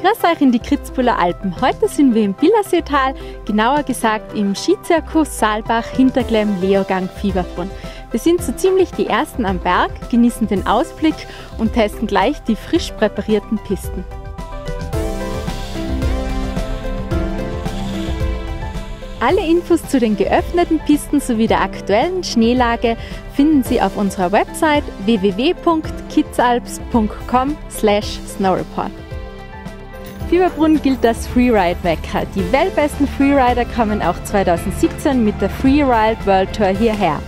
Grüß euch in die Kitzbüheler Alpen. Heute sind wir im Billerseetal, genauer gesagt im Skizirkus Saalbach hinter Glemm Leogang Fieberbrunn. Wir sind so ziemlich die Ersten am Berg, genießen den Ausblick und testen gleich die frisch präparierten Pisten. Alle Infos zu den geöffneten Pisten sowie der aktuellen Schneelage finden Sie auf unserer Website www.kitzalps.com/snowreport. Fieberbrunn gilt als Freeride-Mekka. Die weltbesten Freerider kamen auch 2017 mit der Freeride World Tour hierher.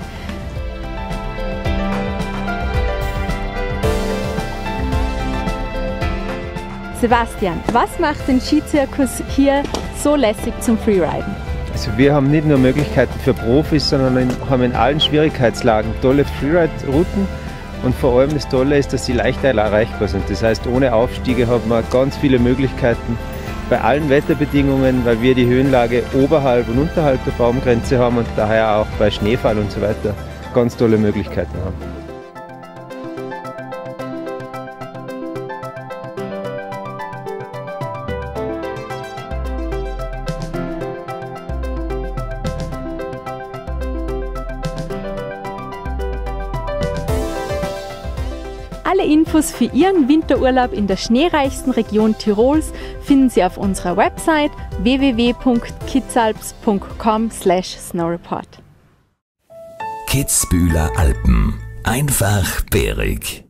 Sebastian, was macht den Skizirkus hier so lässig zum Freeriden? Also wir haben nicht nur Möglichkeiten für Profis, sondern haben in allen Schwierigkeitslagen tolle Freeride-Routen. Und vor allem das Tolle ist, dass sie leicht erreichbar sind. Das heißt, ohne Aufstiege hat man ganz viele Möglichkeiten bei allen Wetterbedingungen, weil wir die Höhenlage oberhalb und unterhalb der Baumgrenze haben und daher auch bei Schneefall und so weiter ganz tolle Möglichkeiten haben. Alle Infos für Ihren Winterurlaub in der schneereichsten Region Tirols finden Sie auf unserer Website www.kitzalps.com/snowreport. Kitzbüheler Alpen. Einfach bärig.